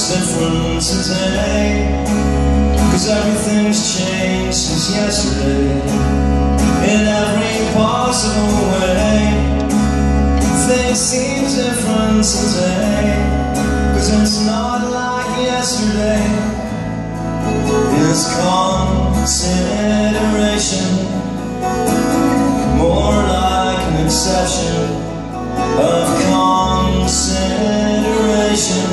feels different today, 'cause everything's changed since yesterday. In every possible way, things seem different today, 'cause it's not like yesterday. It's consideration, more like an exception of consideration.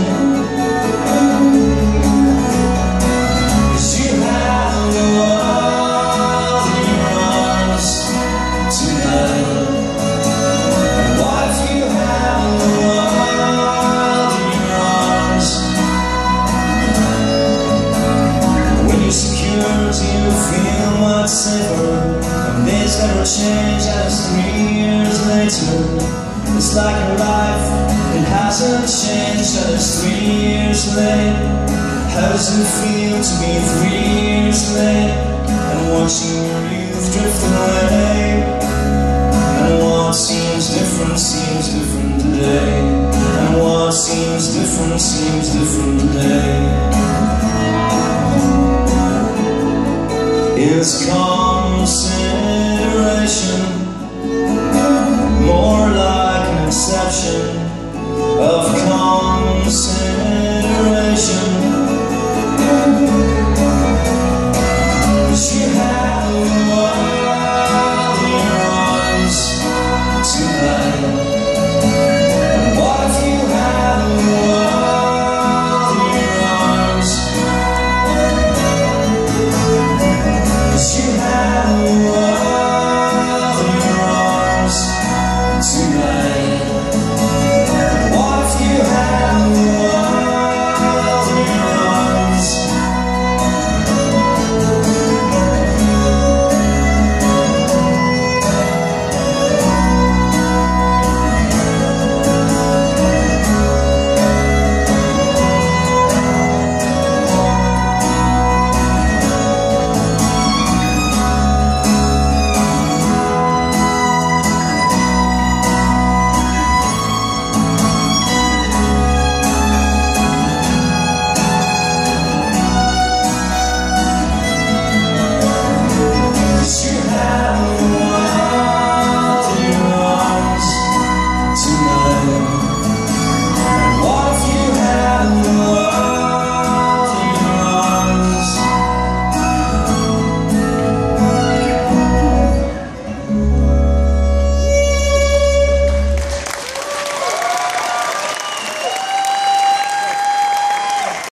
'Cause you have the world in your arms tonight. What if you have the world in your arms? When you're secure, do you feel much safer? And days never change as 3 years later. It's like your life, it hasn't changed, and it's 3 years late. How does it feel to be 3 years late, and watching your youth drift away? And what seems different today, and what seems different today. Is consideration, more like an exception